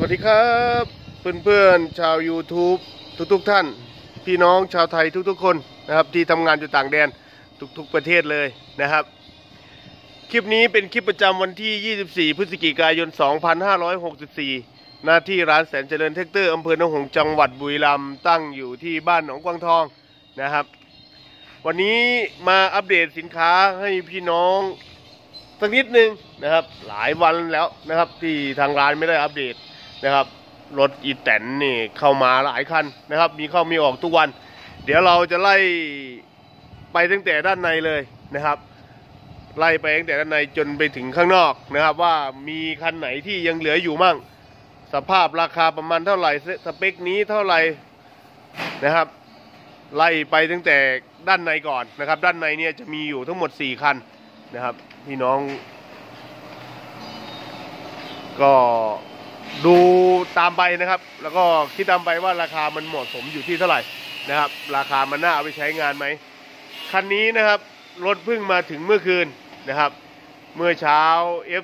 วัสดีครับเพื่อนๆชาว YouTube ทุกท่านพี่น้องชาวไทยทุกคนนะครับที่ทำงานอยู่ต่างแดนทุกประเทศเลยนะครับคลิปนี้เป็นคลิปประจำวันที่ 24 พฤศจิกายน 2564 หน้าที่ร้านแสนเจริญแท็กเตอร์อำเภอหนองหงส์จังหวัดบุรีรัมย์ตั้งอยู่ที่บ้านหนองกวางทองนะครับวันนี้มาอัปเดตสินค้าให้พี่น้องสักนิดนึงนะครับหลายวันแล้วนะครับที่ทางร้านไม่ได้อัปเดตนะครับรถอีแตนนี่เข้ามาหลายคันนะครับมีเข้ามีออกทุกวันเดี๋ยวเราจะไล่ไปตั้งแต่ด้านในเลยนะครับไล่ไปตั้งแต่ด้านในจนไปถึงข้างนอกนะครับว่ามีคันไหนที่ยังเหลืออยู่มั่งสภาพราคาประมาณเท่าไหร่สเปคนี้เท่าไหร่นะครับไล่ไปตั้งแต่ด้านในก่อนนะครับด้านในเนี่ยจะมีอยู่ทั้งหมด4คันนะครับพี่น้องก็ดูตามไปนะครับแล้วก็คิดตามไปว่าราคามันเหมาะสมอยู่ที่เท่าไหร่นะครับราคามันน่าเอาไปใช้งานไหมคันนี้นะครับรถเพิ่งมาถึงเมื่อคืนนะครับเมื่อเช้า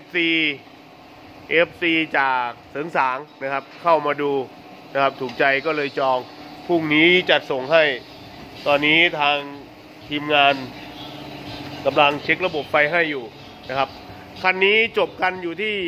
FC จากเสริงสางนะครับเข้ามาดูนะครับถูกใจก็เลยจองพรุ่งนี้จัดส่งให้ตอนนี้ทางทีมงานกำลังเช็คระบบไฟให้อยู่นะครับคันนี้จบกันอยู่ที่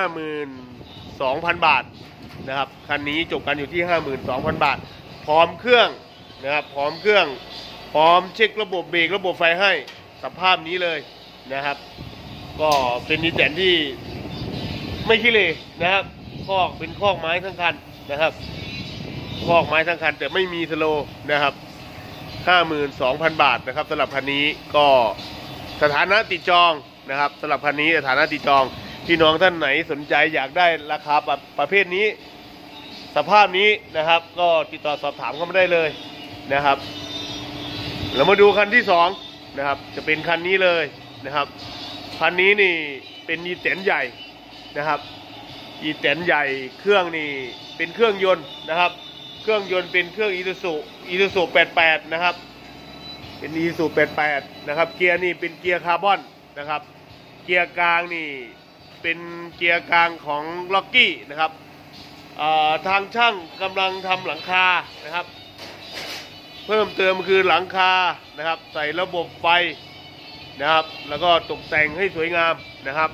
52,000 บาทนะครับคันนี้จบกันอยู่ที่ 52,000 บาทพร้อมเครื่องนะครับพร้อมเครื่องพร้อมเช็คระบบเบรกระบบไฟให้สภาพนี้เลยนะครับก็เป็นนิสสันที่ไม่ขี้เหร่นะครับคอกเป็นคอกไม้ทั้งคันนะครับคอกไม้ทั้งคันแต่ไม่มีสโลว์นะครับ 52,000 บาทนะครับสำหรับคันนี้ก็สถานะติดจองนะครับสำหรับคันนี้สถานะติดจองพี่น้องท่านไหนสนใจอยากได้ราคาประเภทนี้สภาพนี้นะครับก็ติดต่อสอบถามเข้ามาได้เลยนะครับเรามาดูคันที่2นะครับจะเป็นคันนี้เลยนะครับคันนี้นี่เป็นอีแตนใหญ่นะครับอีแตนใหญ่เครื่องนี่เป็นเครื่องยนต์นะครับเครื่องยนต์เป็นเครื่องอีซูซู88นะครับเป็นอีซูซู88นะครับเกียร์นี่เป็นเกียร์คาร์บอนนะครับเกียร์กลางนี่เป็นเกียร์กลางของล็อกกี้นะครับทางช่างกำลังทำหลังคานะครับเพิ่มเติมคือหลังคานะครับใส่ระบบไฟนะครับแล้วก็ตกแต่งให้สวยงามนะครับ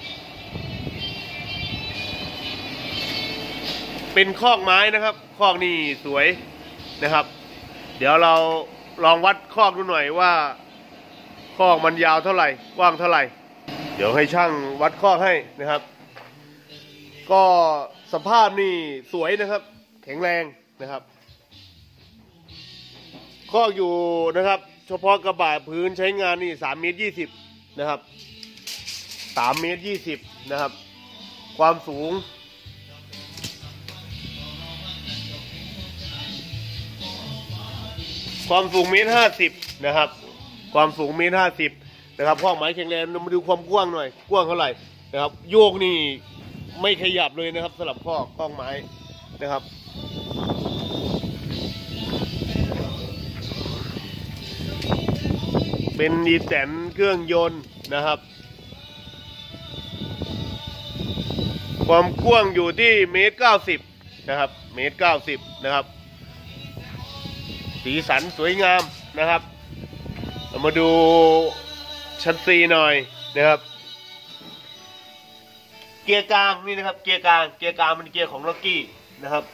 เป็นคอกไม้นะครับคอกนี่สวยนะครับเดี๋ยวเราลองวัดคอกดูหน่อยว่าคอกมันยาวเท่าไหร่กว้างเท่าไหร่เดี๋ยวให้ช่างวัดคอกให้นะครับก็สภาพนี่สวยนะครับแข็งแรงนะครับคอกอยู่นะครับเฉพาะกระบะพื้นใช้งานนี่3.20 เมตรนะครับ3.20 เมตรนะครับความสูง1.50 เมตรนะครับความสูง1.50 เมตรนะครับคอกไม้แข็งแรงมาดูความกว้างหน่อยกว้างเท่าไหร่นะครับโยกนี่ไม่ขยับเลยนะครับสำหรับคอกไม้นะครับเป็นอีแตนเครื่องยนต์นะครับความกว้างอยู่ที่1.90 เมตรนะครับ1.90 เมตรนะครับสีสันสวยงามนะครับเรามาดูชั้นซีหน่อยนะครับเกียร์กลางนี่นะครับเกียร์กลางเป็นเกียร์ของล็อกกี้นะครับ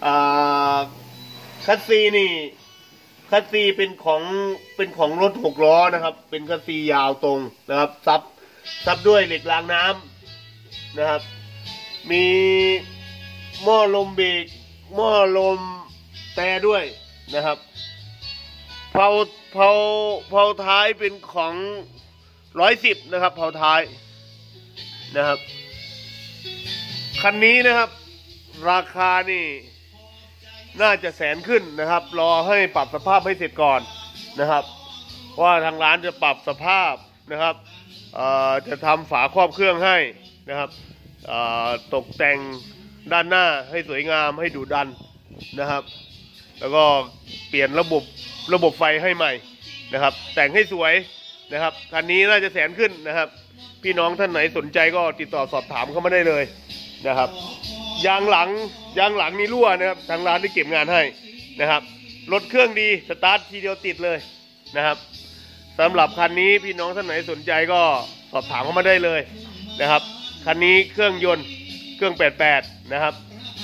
คัสซีนี่คัสซีเป็นของรถ6 ล้อนะครับเป็นคัสซียาวตรงนะครับซับด้วยเหล็กรางน้ำนะครับมีหม้อลมเบรกหม้อลมแต่ด้วยนะครับเผาท้ายเป็นของ110นะครับเผาท้ายนะครับคันนี้นะครับราคานี่น่าจะแสนขึ้นนะครับรอให้ปรับสภาพให้เสร็จก่อนนะครับว่าทางร้านจะปรับสภาพนะครับจะทำฝาครอบเครื่องให้นะครับตกแต่งด้านหน้าให้สวยงามให้ดุดันนะครับแล้วก็เปลี่ยนระบบไฟให้ใหม่นะครับแต่งให้สวยนะครับคันนี้น่าจะแสนขึ้นนะครับพี่น้องท่านไหนสนใจก็ติดต่อสอบถามเข้ามาได้เลยนะครับยางหลังนี่รั่วนะครับทางร้านได้เก็บงานให้นะครับรถเครื่องดีสตาร์ททีเดียวติดเลยนะครับสำหรับคันนี้พี่น้องท่านไหนสนใจก็สอบถามเข้ามาได้เลยนะครับคันนี้เครื่องยนต์เครื่อง88นะครับ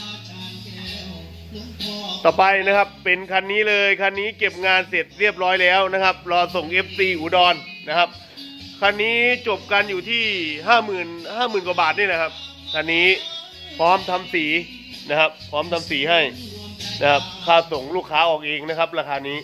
ต่อไปนะครับเป็นคันนี้เลยคันนี้เก็บงานเสร็จเรียบร้อยแล้วนะครับรอส่ง FC อุดรนะครับคันนี้จบกันอยู่ที่50,000กว่าบาทนี่นะครับคันนี้พร้อมทำสีนะครับพร้อมทำสีให้นะครับค่าส่งลูกค้าออกเองนะครับราคานี้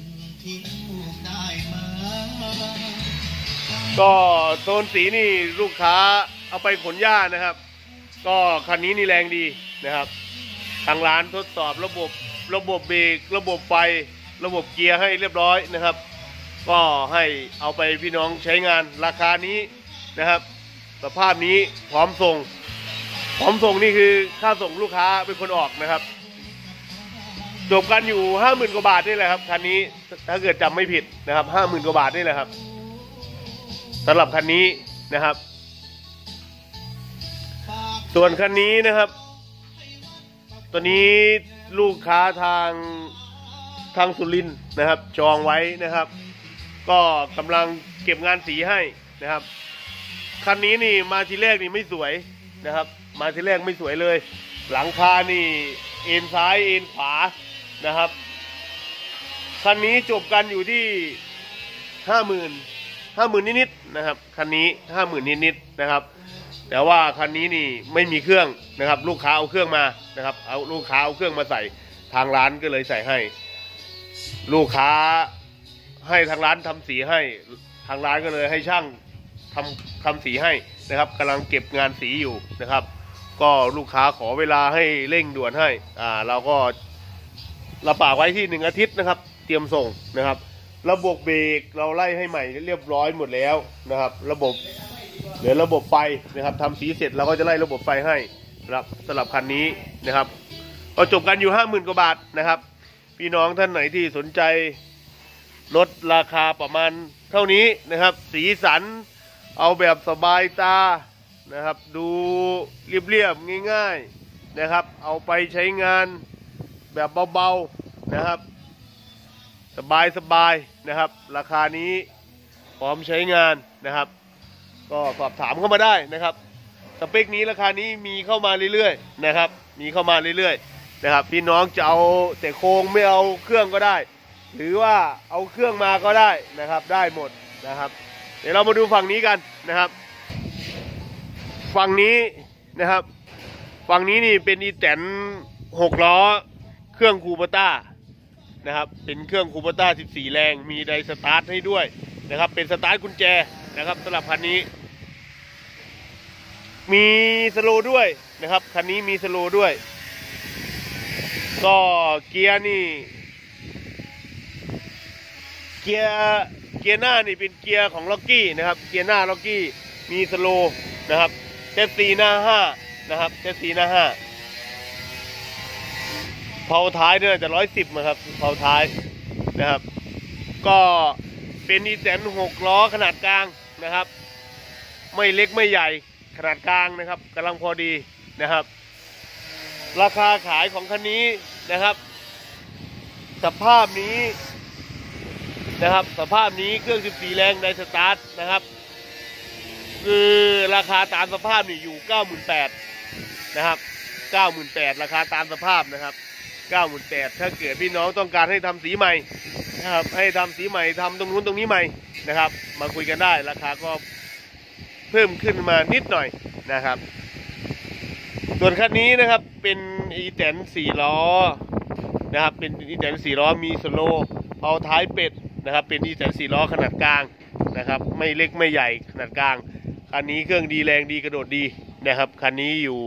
ก็โซนสีนี่ลูกค้าเอาไปขนหญ้านะครับก็คันนี้นี่แรงดีนะครับทางร้านทดสอบระบบเบรกระบบไฟระบบเกียร์ให้เรียบร้อยนะครับก็ให้เอาไปพี่น้องใช้งานราคานี้นะครับสภาพนี้พร้อมส่งนี่คือค่าส่งลูกค้าเป็นคนออกนะครับจบกันอยู่50,000กว่าบาทนี่แหละครับคันนี้ถ้าเกิดจำไม่ผิดนะครับ50,000กว่าบาทนี่แหละครับสำหรับคันนี้นะครับส่วนคันนี้นะครับตัวนี้ลูกค้าทางสุรินทร์นะครับจองไว้นะครับก็กำลังเก็บงานสีให้นะครับคันนี้นี่มาทีแรกนี่ไม่สวยนะครับมาทีแรกไม่สวยเลยหลังคานี่เอ็นซ้ายเอ็นขวานะครับคันนี้จบกันอยู่ที่50,000นิดๆนะครับคันนี้50,000นิดๆนะครับแต่ว่าคันนี้นี่ไม่มีเครื่องนะครับลูกค้าเอาเครื่องมานะครับลูกค้าเอาเครื่องมาใส่ทางร้านก็เลยใส่ให้ลูกค้าให้ทางร้านทำสีให้ทางร้านก็เลยให้ช่างทำสีให้นะครับกำลังเก็บงานสีอยู่นะครับก็ลูกค้าขอเวลาให้เร่งด่วนให้เราก็รับปากไว้ที่1 อาทิตย์นะครับเตรียมส่งนะครับระบบเบรกเราไล่ให้ใหม่เรียบร้อยหมดแล้วนะครับระบบเหลือระบบไฟนะครับทำสีเสร็จเราก็จะไล่ระบบไฟให้ครับสำหรับคันนี้นะครับก็จบกันอยู่50,000กว่าบาทนะครับพี่น้องท่านไหนที่สนใจลดราคาประมาณเท่านี้นะครับสีสันเอาแบบสบายตานะครับดูเรียบๆง่ายๆนะครับเอาไปใช้งานแบบเบาๆนะครับสบายๆนะครับราคานี้พร้อมใช้งานนะครับก็สอบถามเข้ามาได้นะครับสเปคนี้ราคานี้มีเข้ามาเรื่อยๆนะครับมีเข้ามาเรื่อยๆนะครับพี่น้องจะเอาแต่โครงไม่เอาเครื่องก็ได้หรือว่าเอาเครื่องมาก็ได้นะครับได้หมดนะครับเดี๋ยวเรามาดูฝั่งนี้กันนะครับฝั่งนี้นะครับฝั่งนี้นี่เป็นอีแตน6 ล้อเครื่องคูปต้านะครับเป็นเครื่องคูปต้า14 แรงมีไดสตาร์ทให้ด้วยนะครับเป็นสตาร์ทกุญแจนะครับสำหรับคันนี้มีสโลว์ด้วยนะครับคันนี้มีสโลว์ด้วยก็เกียร์นี่เกียร์หน้านี่เป็นเกียร์ของล็อกกี้นะครับเกียร์หน้าล็อกกี้มีสโลว์นะครับเทสซีหน้า5นะครับเทสซีหน้า5เผาท้ายเนี่ยจะ110นะครับเผาท้ายนะครับก็เป็นอีแตน6 ล้อขนาดกลางนะครับไม่เล็กไม่ใหญ่ขนาดกลางนะครับกำลังพอดีนะครับราคาขายของคันนี้นะครับสภาพนี้นะครับสภาพนี้เครื่อง14 แรงไดสตาร์ทนะครับคือราคาตามสภาพนี่อยู่ 98,000นะครับ98,000ราคาตามสภาพนะครับ98,000ถ้าเกิดพี่น้องต้องการให้ทำสีใหม่นะครับให้ทำสีใหม่ทำตรงนู้นตรงนี้ใหม่นะครับมาคุยกันได้ราคาก็เพิ่มขึ้นมานิดหน่อยนะครับส่วนคันนี้นะครับเป็นอีแตน4 ล้อนะครับเป็นอีแตน4 ล้อมีสโลว์เผาท้ายเป็ดนะครับเป็นอีแตน4 ล้อขนาดกลางนะครับไม่เล็กไม่ใหญ่ขนาดกลางคันนี้เครื่องดีแรงดีกระโดดดีนะครับคันนี้อยู่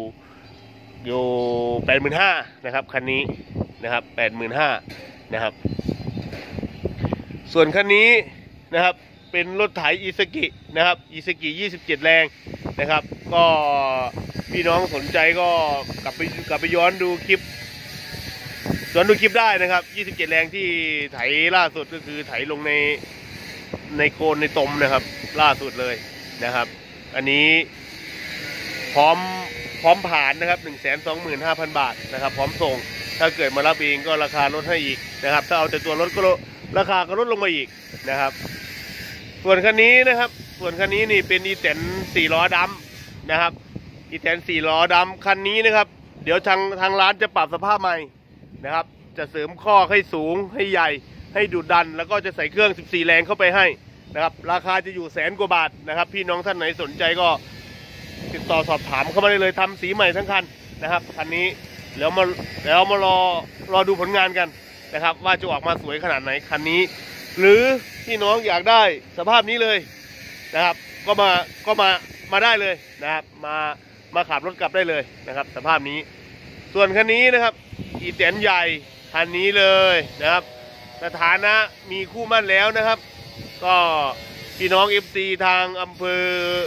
85,000นะครับคันนี้นะครับ85,000นะครับส่วนคันนี้นะครับเป็นรถไถอิซากินะครับอิซากิ27 แรงนะครับก็พี่น้องสนใจก็กลับไปย้อนดูคลิปได้นะครับ27 แรงที่ไถล่าสุดก็คือไถลงในโคนในตมนะครับล่าสุดเลยนะครับอันนี้พร้อมพร้อมผ่านนะครับ 125,000 บาทนะครับพร้อมส่งถ้าเกิดมารับเองก็ราคาลดให้อีกนะครับถ้าเอาแต่ตัวรถก็ราคาก็ลดลงมาอีกนะครับส่วนคันนี้นะครับส่วนคันนี้นี่เป็นอีแตน4 ล้อดำนะครับอีแตน4 ล้อดำคันนี้นะครับเดี๋ยวทางร้านจะปรับสภาพใหม่นะครับจะเสริมข้อให้สูงให้ใหญ่ให้ดุดันแล้วก็จะใส่เครื่อง14 แรงเข้าไปให้นะครับราคาจะอยู่100,000 กว่าบาทนะครับพี่น้องท่านไหนสนใจก็ติดต่อสอบถามเข้ามาได้เลยทำสีใหม่ทั้งคันนะครับคันนี้แล้วมารอดูผลงานกันนะครับว่าจะออกมาสวยขนาดไหนคันนี้หรือพี่น้องอยากได้สภาพนี้เลยนะครับก็มาได้เลยนะครับมาขับรถกลับได้เลยนะครับสภาพนี้ส่วนคันนี้นะครับอีแตนใหญ่คันนี้เลยนะครับสถานะมีคู่มั่นแล้วนะครับก็พี่น้อง FC ทางอำเภอ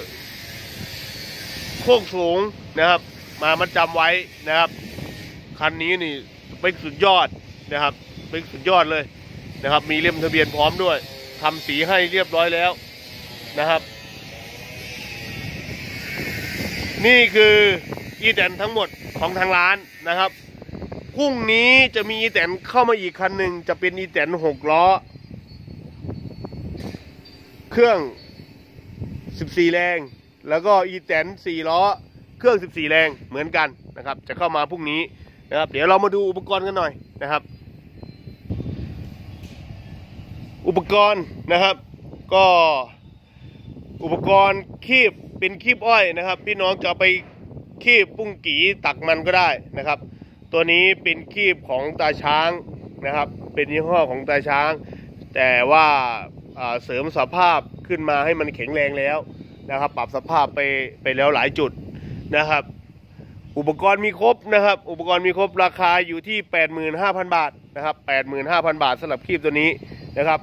โคกสูงนะครับมาจำไว้นะครับคันนี้นี่เป็นสุดยอดนะครับเป็นสุดยอดเลยนะครับมีเล่มทะเบียนพร้อมด้วยทำสีให้เรียบร้อยแล้วนะครับนี่คืออีแตนทั้งหมดของทางร้านนะครับพรุ่งนี้จะมีอีแตนเข้ามาอีกคันหนึ่งจะเป็นอีแตน6 ล้อเครื่อง14 แรงแล้วก็อีแตน4 ล้อเครื่อง14 แรงเหมือนกันนะครับจะเข้ามาพรุ่งนี้นะครับเดี๋ยวเรามาดูอุปกรณ์กันหน่อยนะครับอุปกรณ์นะครับก็อุปกรณ์คีบเป็นคีบอ้อยนะครับพี่น้องจะไปคีบปุ้งกีตักมันก็ได้นะครับตัวนี้เป็นคีบของตาช้างนะครับเป็นยี่ห้อของตาช้างแต่ว่าเสริมสภาพขึ้นมาให้มันแข็งแรงแล้วนะครับปรับสภาพไปแล้วหลายจุดนะครับอุปกรณ์มีครบนะครับอุปกรณ์มีครบราคาอยู่ที่ 85,000 บาทนะครับ 85,000 บาทสำหรับคีบตัวนี้นะครับ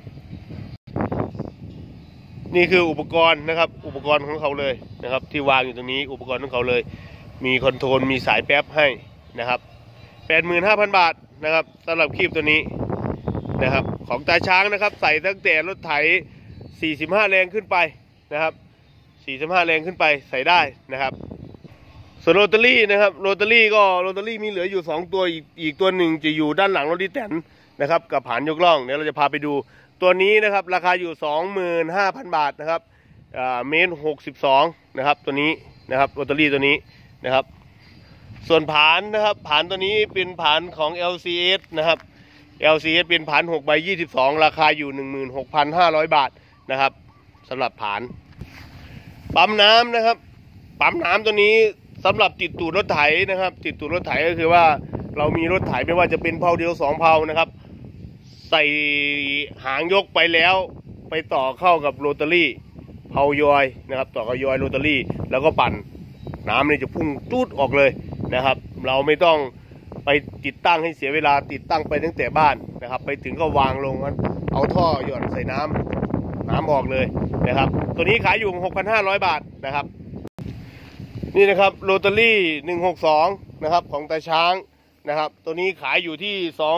นี่คืออุปกรณ์นะครับอุปกรณ์ของเขาเลยนะครับที่วางอยู่ตรงนี้อุปกรณ์ของเขาเลยมีคอนโทรลมีสายแป๊บให้นะครับ 85,000 บาทนะครับสำหรับคีบตัวนี้นะครับของตาช้างนะครับใส่ตั้งแต่รถไถ45 แรงขึ้นไปนะครับ45 แรงขึ้นไปใส่ได้นะครับส่วนโรตารี่นะครับโรตารี่มีเหลืออยู่2 ตัวอีกตัวหนึ่งจะอยู่ด้านหลังรถดิแตนนะครับกับผานยกล่องเดี๋ยวเราจะพาไปดูตัวนี้นะครับราคาอยู่ 25,000 บาทนะครับเมตร62นะครับตัวนี้นะครับโรตารี่ตัวนี้นะครับส่วนผานนะครับผานตัวนี้เป็นผานของ LCS นะครับ LCS เป็นผาน6x22ราคาอยู่ 16,500 บาทนะครับสำหรับผานปั๊มน้ำนะครับปั๊มน้ำตัวนี้สำหรับติดตูดรถไถนะครับติดตูดรถไถก็คือว่าเรามีรถไถไม่ว่าจะเป็นเพาเดียว2 เพานะครับใส่หางยกไปแล้วไปต่อเข้ากับโรตารี่เพายอยนะครับต่อกับยอยโรตารี่แล้วก็ปั่นน้ำนี่จะพุ่งตูดออกเลยนะครับเราไม่ต้องไปติดตั้งให้เสียเวลาติดตั้งไปตั้งแต่บ้านนะครับไปถึงก็วางลงเอาท่อหย่อนใส่น้ำออกเลยนะครับตัวนี้ขายอยู่ 6,500 บาทนะครับนี่นะครับโรตารี่162นะครับของตาช้างนะครับตัวนี้ขายอยู่ที่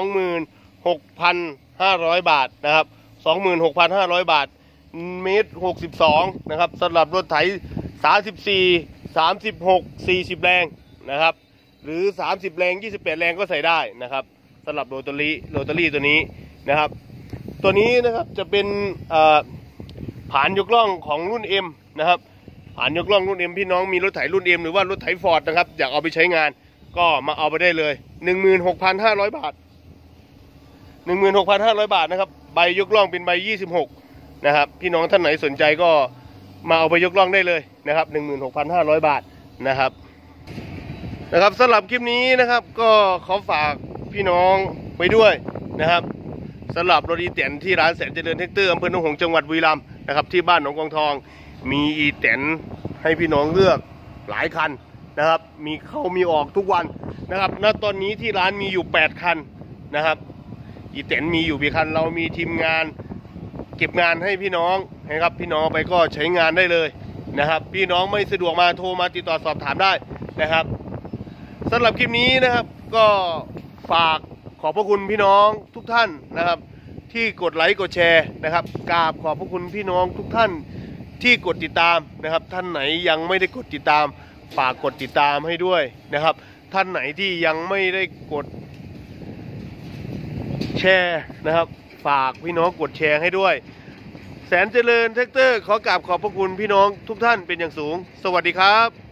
26,500 บาทนะครับ 26,500 บาทเมตร62นะครับสำหรับรถไถ34 36 40 แรงนะครับหรือ30 แรง28 แรงก็ใส่ได้นะครับสำหรับโรตารี่ตัวนี้นะครับตัวนี้นะครับจะเป็นผานยกล่องของรุ่น M นะครับผานยกล่องรุ่น M พี่น้องมีรถไถรุ่น M หรือว่ารถไถฟอร์ดนะครับอยากเอาไปใช้งานก็มาเอาไปได้เลย 16,500 บาท 16,500 บาทนะครับใบยกล่องเป็นใบ26นะครับพี่น้องท่านไหนสนใจก็มาเอาไปยกล่องได้เลยนะครับ 16,500 บาทนะครับสำหรับคลิปนี้นะครับก็ขอฝากพี่น้องไว้ด้วยนะครับสำหรับรถอีแตนที่ร้านแสนเจริญแท็กเตอร์อำเภอหนองหงส์จังหวัดบุรีรัมย์นะครับที่บ้านหนองกองทองมีอีแตนให้พี่น้องเลือกหลายคันนะครับมีเข้ามีออกทุกวันนะครับณตอนนี้ที่ร้านมีอยู่8 คันนะครับอีแตนมีอยู่กี่คันเรามีทีมงานเก็บงานให้พี่น้องนะครับพี่น้องไปก็ใช้งานได้เลยนะครับพี่น้องไม่สะดวกมาโทรมาติดต่อสอบถามได้นะครับสำหรับคลิปนี้นะครับก็ฝากขอบพระคุณพี่น้องทุกท่านนะครับที่กดไลค์กดแชร์นะครับกราบขอบพระคุณพี่น้องทุกท่านที่กดติดตามนะครับท่านไหนยังไม่ได้กดติดตามฝากกดติดตามให้ด้วยนะครับ ท่านไหนที่ยังไม่ได้กดแชร์นะครับฝากพี่น้องกดแชร์ให้ด้วยแสนเจริญแท็กเตอร์ขอกราบขอบพระคุณพี่น้องทุกท่านเป็นอย่างสูงสวัสดีครับ